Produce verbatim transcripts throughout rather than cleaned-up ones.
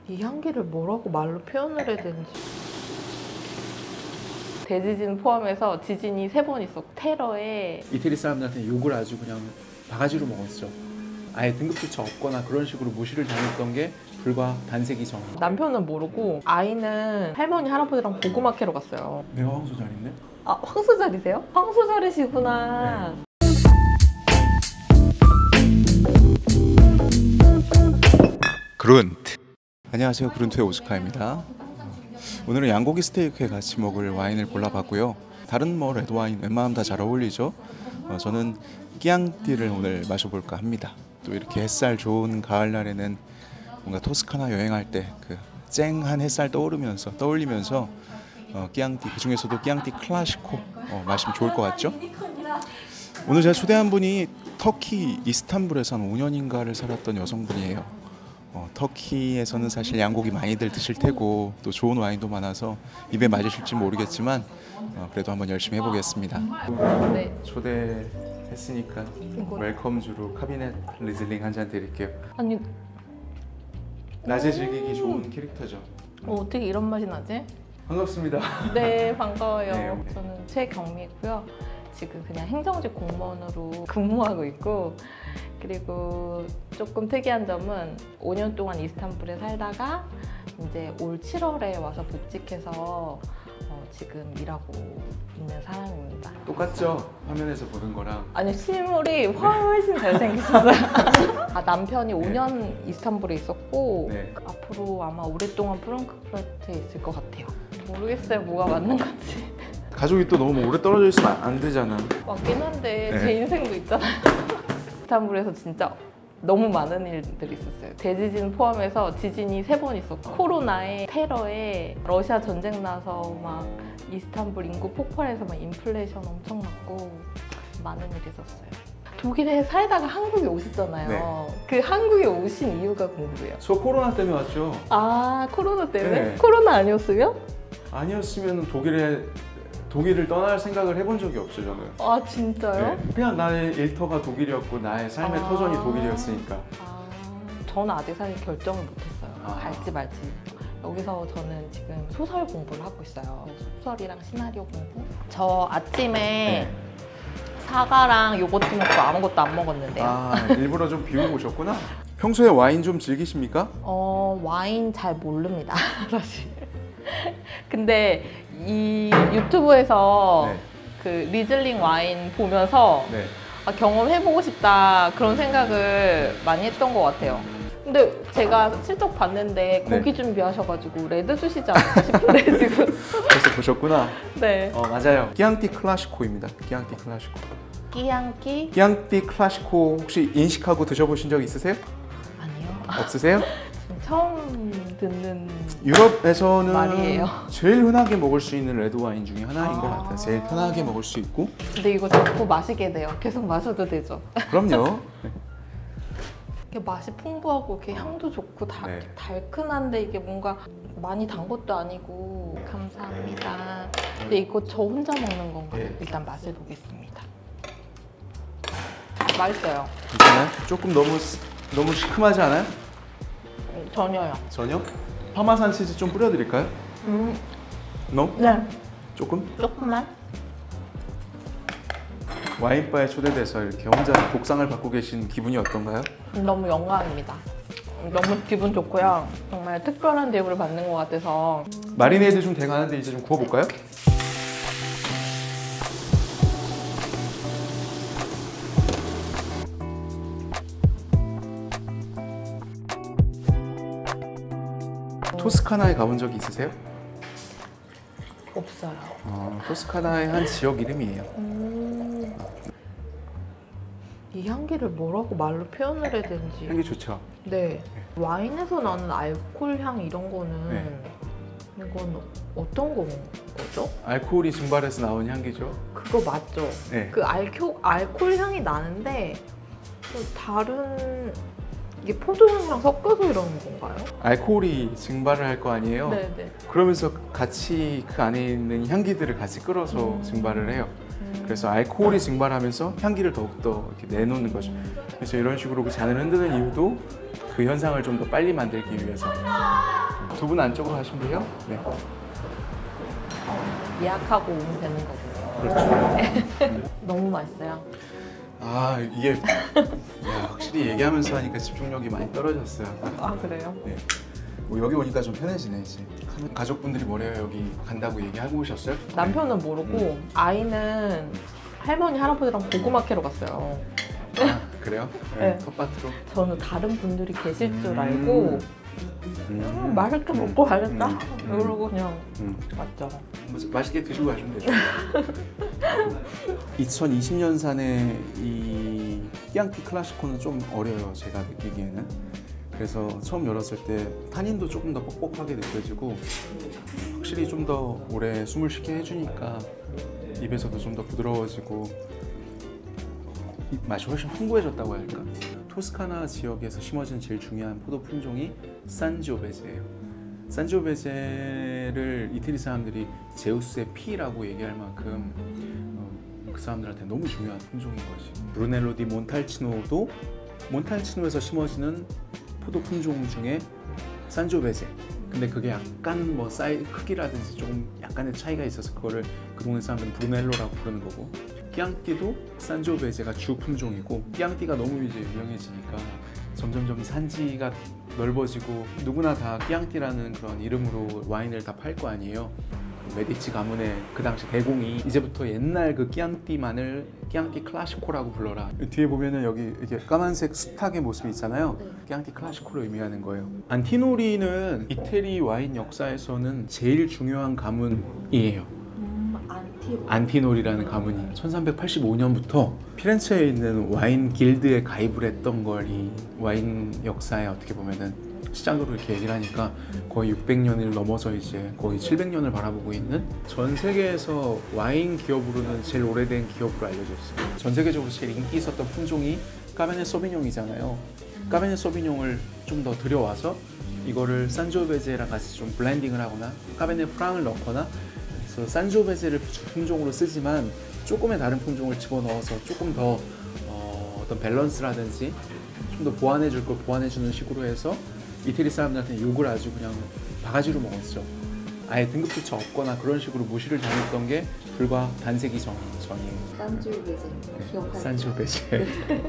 이 향기를 뭐라고 말로 표현을 해야 되는지. 대지진 포함해서 지진이 세 번 있었고 테러에 이태리 사람들한테 욕을 아주 그냥 바가지로 먹었죠. 아예 등급조차 없거나 그런 식으로 무시를 당했던 게 불과 단세기 전. 남편은 모르고 아이는 할머니 할아버지랑 고구마 캐러 갔어요. 내가 황소자리인데? 아, 황소자리세요? 황소자리시구나. 네. 그룬트. 안녕하세요, 그룬트의 오스카입니다. 오늘은 양고기 스테이크에 같이 먹을 와인을 골라봤고요. 다른 뭐 레드와인 웬만하면 다 잘 어울리죠. 어, 저는 끼앙띠를 오늘 마셔볼까 합니다. 또 이렇게 햇살 좋은 가을날에는 뭔가 토스카나 여행할 때 그 쨍한 햇살 떠오르면서 떠올리면서 어, 끼앙띠, 그 중에서도 끼앙띠 클라시코 어, 마시면 좋을 것 같죠? 오늘 제가 초대한 분이 터키 이스탄불에서 한 오 년인가를 살았던 여성분이에요. 어, 터키에서는 사실 양고기 많이들 드실 테고 또 좋은 와인도 많아서 입에 맞으실지 모르겠지만 어, 그래도 한번 열심히 해보겠습니다. 네. 초대했으니까 웰컴주로 카비넷 리즐링 한 잔 드릴게요. 아니, 낮에 즐기기 좋은 캐릭터죠. 어, 어떻게 이런 맛이 나지? 반갑습니다. 네, 반가워요. 네. 저는 최경미고요. 지금 그냥 행정직 공무원으로 근무하고 있고, 그리고 조금 특이한 점은 오 년 동안 이스탄불에 살다가 이제 올 칠월에 와서 복직해서 어, 지금 일하고 있는 사람입니다. 똑같죠? 화면에서 보는 거랑. 아니, 실물이 훨씬 잘생기셨어요. 아, 남편이 오 년 이스탄불에 있었고 네. 앞으로 아마 오랫동안 프랑크푸르트에 있을 것 같아요. 모르겠어요, 뭐가 맞는 건지. 가족이 또 너무 오래 떨어져 있으면 안 되잖아. 맞긴 한데 네. 제 인생도 있잖아요. 이스탄불에서 진짜 너무 많은 일들이 있었어요. 대지진 포함해서 지진이 세 번 있었고 코로나에 테러에 러시아 전쟁 나서 막 이스탄불 인구 폭발해서 막 인플레이션 엄청 났고 많은 일이 있었어요. 독일에 살다가 한국에 오셨잖아요. 네. 그 한국에 오신 이유가 궁금해요. 저 코로나 때문에 왔죠. 아, 코로나 때문에? 네. 코로나 아니었으면? 아니었으면 독일에 독일을 떠날 생각을 해본 적이 없어요, 저는. 아, 진짜요? 네. 그냥 나의 일터가 독일이었고 나의 삶의 아. 터전이 독일이었으니까. 아, 저는 아직 사실 결정을 못했어요. 아. 갈지 말지. 여기서 저는 지금 소설 공부를 하고 있어요. 소설이랑 시나리오 공부. 저 아침에 네. 사과랑 요거트 먹고 아무것도 안 먹었는데요. 아, 일부러 좀 비우고 오셨구나. 평소에 와인 좀 즐기십니까? 어, 와인 잘 모릅니다, 사실. 근데 이 유튜브에서 네. 그 리즐링 와인 보면서 네. 아, 경험해보고 싶다 그런 생각을 많이 했던 것 같아요. 근데 제가 슬쩍 봤는데 고기 네. 준비하셔가지고 레드 주시지 않을까 싶은데 지금. 벌써 보셨구나. 네. 어, 맞아요. 끼앙띠 클라시코입니다. 끼앙띠 클라시코. 끼양끼? 끼앙띠 클라시코 혹시 인식하고 드셔보신 적 있으세요? 아니요. 없으세요? 지금 처음 듣는 유럽에서는 말이에요. 제일 흔하게 먹을 수 있는 레드 와인 중에 하나인 아. 것 같아요. 제일 편하게 먹을 수 있고. 근데 이거 자꾸 마시게 돼요. 계속 마셔도 되죠? 그럼요. 이게 맛이 풍부하고 이렇게 향도 좋고 다, 네. 달큰한데 이게 뭔가 많이 단 것도 아니고. 감사합니다. 근데 이거 저 혼자 먹는 건가요? 네. 일단 맛을 보겠습니다. 맛있어요. 괜찮아요? 조금 너무 너무 시큼하지 않아요? 전혀요. 전혀? 파마산 치즈 좀 뿌려드릴까요? 음, No? 네. 조금? 조금만. 와인바에 초대돼서 이렇게 혼자 복상을 받고 계신 기분이 어떤가요? 너무 영광입니다. 너무 기분 좋고요. 정말 특별한 대우를 받는 것 같아서. 마리네이드 좀 돼가는데 이제 좀 구워볼까요? 토스카나에 가본 적이 있으세요? 없어요. 어, 토스카나의 한 지역 이름이에요. 음... 이 향기를 뭐라고 말로 표현을 해야 되는지. 향기 좋죠? 네. 와인에서 나는 알코올 향 이런 거는 네. 이건 어떤 거죠? 알코올이 증발해서 나온 향기죠? 그거 맞죠? 네. 그 알코, 알코올 향이 나는데 좀 다른 이게 포도향이랑 섞여서 이러는 건가요? 알코올이 증발을 할 거 아니에요? 네네. 그러면서 같이 그 안에 있는 향기들을 같이 끌어서 음. 증발을 해요. 음. 그래서 알코올이 증발하면서 향기를 더욱더 이렇게 내놓는 거죠. 그래서 이런 식으로 그 잔을 흔드는 이유도 그 현상을 좀 더 빨리 만들기 위해서. 두 분 안쪽으로 가시면 돼요. 네. 예약하고 오면 되는 거고요. 그렇죠. 너무 맛있어요. 아 이게 야, 확실히 얘기하면서 하니까 집중력이 많이 떨어졌어요. 아 그래요? 네. 뭐 여기 오니까 좀 편해지네 이제. 가족분들이 뭐래요? 여기 간다고 얘기하고 오셨어요? 남편은 모르고 음. 아이는 할머니 할아버지랑 고구마 캐러 갔어요. 아 그래요? 네. 네. 텃밭으로. 저는 다른 분들이 계실 줄 음. 알고 음. 음, 맛있게 먹고 가겠다. 음. 음. 이러고 그냥 음. 왔죠. 뭐, 맛있게 드시고 가시면 되죠. 이천이십 년산의 이 끼앙띠 클라시코는 좀 어려요, 제가 느끼기에는. 그래서 처음 열었을 때 탄닌도 조금 더 뻑뻑하게 느껴지고 확실히 좀 더 오래 숨을 쉬게 해주니까 입에서도 좀 더 부드러워지고 맛이 훨씬 풍부해졌다고 할까? 토스카나 지역에서 심어진 제일 중요한 포도 품종이 산지오베제예요. 산지오베제를 이태리 사람들이 제우스의 피라고 얘기할 만큼 어, 그 사람들한테 너무 중요한 품종인 것이. 브루넬로 디 몬탈치노도 몬탈치노에서 심어지는 포도 품종 중에 산지오베제. 근데 그게 약간 뭐 사이즈 크기라든지 조금 약간의 차이가 있어서 그거를 그 동네 사람들은 브루넬로라고 부르는 거고, 끼앙띠도 산지오베제가 주 품종이고, 끼앙띠가 너무 이제 유명해지니까 점점점 산지가 넓어지고 누구나 다 끼앙띠라는 그런 이름으로 와인을 다 팔 거 아니에요. 메디치 가문의 그 당시 대공이 이제부터 옛날 그 끼앙띠만을 끼앙띠 클라시코라고 불러라. 뒤에 보면은 여기 이렇게 까만색 수탉의 모습이 있잖아요. 네. 끼앙띠 클라시코를 의미하는 거예요. 안티노리는 이태리 와인 역사에서는 제일 중요한 가문이에요. 음, 안티. 안티노리라는 가문이 천삼백팔십오 년부터 피렌체에 있는 와인 길드에 가입을 했던 걸 이 와인 역사에 어떻게 보면은 시작으로 이렇게 얘기를 하니까 거의 육백 년을 넘어서 이제 거의 칠백 년을 바라보고 있는, 전 세계에서 와인 기업으로는 제일 오래된 기업으로 알려져 있어요. 전 세계적으로 제일 인기 있었던 품종이 까베네 소비뇽이잖아요. 까베네 소비뇽을 좀 더 들여와서 이거를 산지오베제랑 같이 좀 블렌딩을 하거나 까베네 프랑을 넣거나, 그래서 산지오베제를 품종으로 쓰지만 조금의 다른 품종을 집어넣어서 조금 더 어, 어떤 밸런스라든지 좀 더 보완해 줄 걸 보완해 주는 식으로 해서 이태리 사람들한테 욕을 아주 그냥 바가지로 먹었죠. 아예 등급조차 없거나 그런 식으로 무시를 당했던 게 불과 반세기 전, 전이에요. 산지오베제. 네, 산지오베제.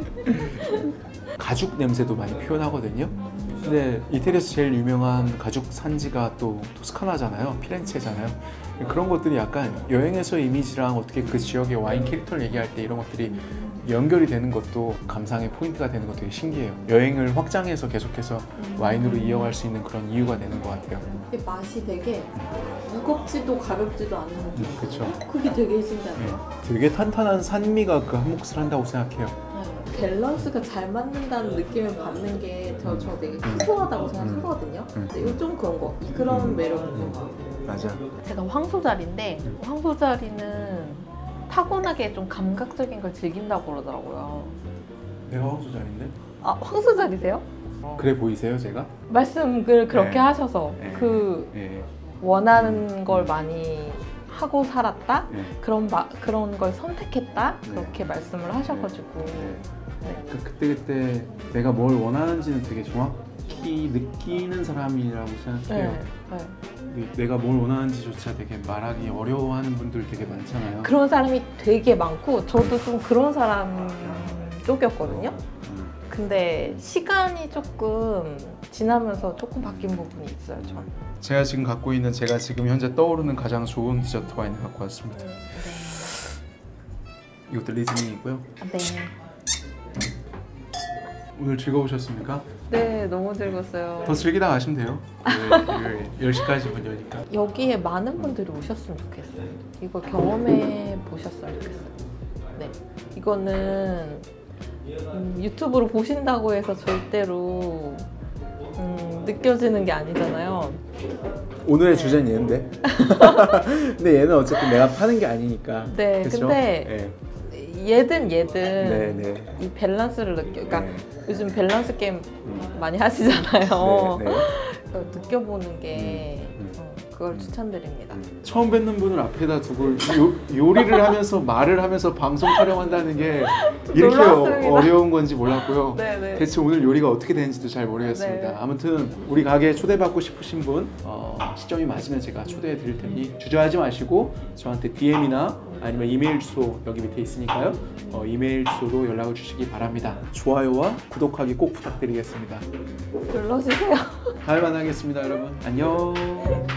가죽 냄새도 많이 표현하거든요. 근데 이태리에서 제일 유명한 가죽 산지가 또 토스카나잖아요. 피렌체잖아요. 그런 것들이 약간 여행에서의 이미지랑 어떻게 그 지역의 와인 캐릭터를 얘기할 때 이런 것들이 연결이 되는 것도 감상의 포인트가 되는 것도 되게 신기해요. 여행을 확장해서 계속해서 와인으로 이어갈 수 있는 그런 이유가 되는 것 같아요. 이게 맛이 되게 무겁지도 가볍지도 않은 느낌. 음, 그쵸. 그게 되게 신기하네요. 네, 되게 탄탄한 산미가 그 한 몫을 한다고 생각해요. 네, 밸런스가 잘 맞는다는 느낌을 받는 게 저 저 되게 소소하다고 생각하거든요. 음. 근데 이거 좀 그런 거, 그런 음. 매력이 있는 것 같아요. 맞아. 제가 황소자리인데 황소자리는 타고나게 좀 감각적인 걸 즐긴다고 그러더라고요. 내가 황소자리인데? 아, 황소자리세요? 그래 보이세요, 제가? 말씀을 그렇게 네. 하셔서 네. 그 네. 원하는 걸 많이 하고 살았다? 네. 그런 마, 그런 걸 선택했다? 네. 그렇게 말씀을 하셔가지고 네. 네. 그, 그때 그때 내가 뭘 원하는지는 되게 정확히 느끼는 사람이라고 생각해요. 네. 네. 근데 내가 뭘 원하는지조차 되게 말하기 어려워하는 분들 되게 많잖아요. 그런 사람이 되게 많고 저도 좀 그런 사람 쪽이었거든요. 음. 근데 시간이 조금 지나면서 조금 바뀐 부분이 있어요. 저는. 제가 지금 갖고 있는, 제가 지금 현재 떠오르는 가장 좋은 디저트 와인을 갖고 왔습니다. 네. 이것도 리즈닝이고요. 네. 오늘 즐거우셨습니까? 네, 너무 즐거웠어요. 더 즐기다 가시면 돼요. 일요일 열 시까지 문 여니까. 여기에 많은 분들이 오셨으면 좋겠어요. 이거 경험해 보셨으면 좋겠어요. 네, 이거는 음, 유튜브로 보신다고 해서 절대로 음, 느껴지는 게 아니잖아요. 오늘의 주제는 얘인데. 근데 얘는 어쨌든 내가 파는 게 아니니까. 네, 그쵸? 근데 네. 얘든 얘든 네, 네. 이 밸런스를 느껴. 그러니까 네. 요즘 밸런스 게임 많이 하시잖아요. 네, 네. 그걸 느껴보는 게 음, 음. 어, 그걸 추천드립니다. 처음 뵙는 분을 앞에다 두고 요, 요리를 하면서 말을 하면서 방송 촬영한다는 게 이렇게 놀랐습니다. 어려운 건지 몰랐고요. 네네. 대체 오늘 요리가 어떻게 되는지도 잘 모르겠습니다. 네. 아무튼 우리 가게에 초대받고 싶으신 분 어, 시점이 맞으면 제가 초대해 드릴 테니 주저하지 마시고 저한테 디엠이나 아니면 이메일 주소 여기 밑에 있으니까요. 어, 이메일 주소로 연락을 주시기 바랍니다. 좋아요와 구독하기 꼭 부탁드리겠습니다. 눌러주세요. 다음에 만나겠습니다, 여러분. 안녕.